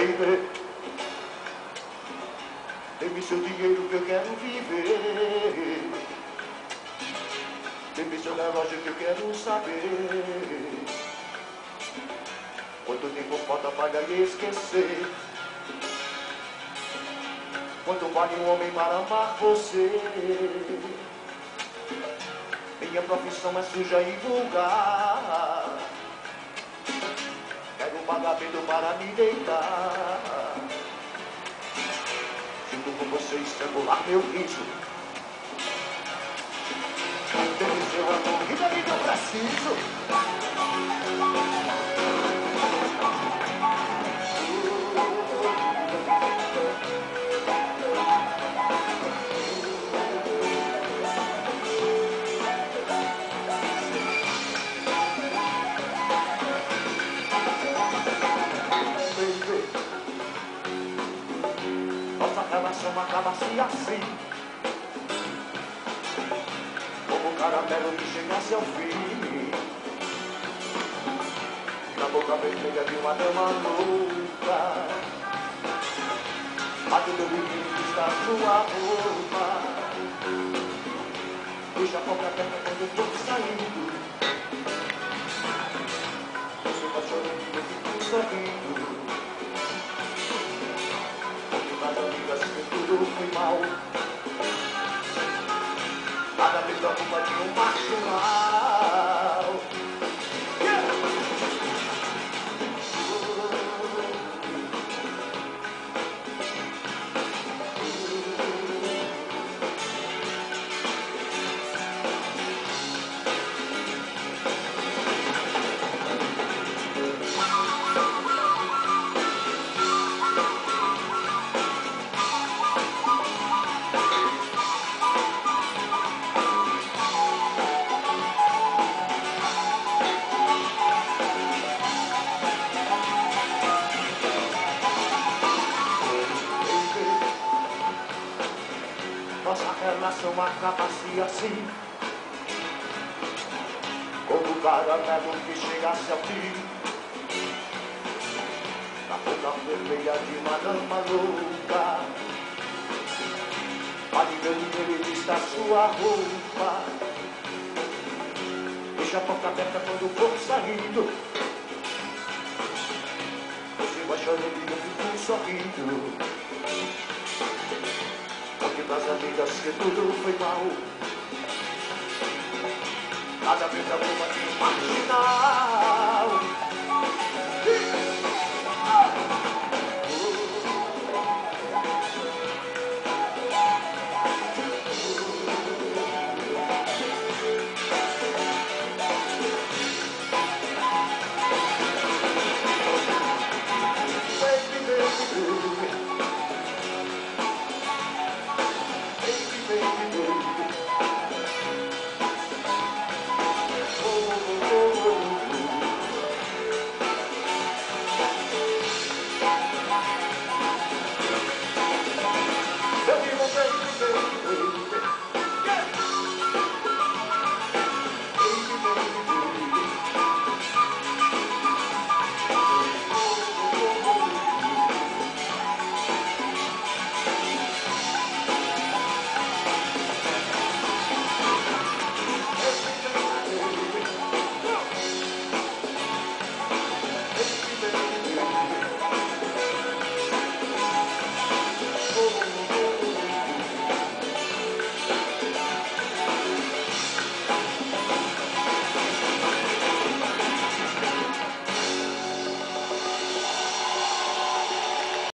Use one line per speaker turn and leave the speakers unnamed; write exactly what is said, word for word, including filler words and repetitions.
baby. Dê-me seu dinheiro que eu quero viver. Dê-me seu relógio que eu quero saber quanto tempo falta para lhe esquecer. Quanto vale um homem para amar você? Minha profissão é suja e vulgar. Quero um vagabundo para me deitar. Junto com você estrangular meu riso. Dê-me seu amor e daí eu preciso. Nossa relação acaba-se assim, como um caramelo que chegasse ao fim, na boca vermelha de uma dama louca. Bate do biquíni que está sua roupa. Deixa a boca aberta quando eu tô saindo. Você vai chorando e eu fico sorrindo. Tudo foi mal. Nada me preocupa de um marginal. Yeah! Nossa relação acaba-se assim, como o caramelo que chegasse ao fim, na boca vermelha de uma dama louca. Ali meu dinheiro está sua roupa. Deixa a porta aberta quando for saindo. Você vai chorando e eu fico sorrindo. Das amigas que tudo foi mal. Nada me preocupa de imaginar.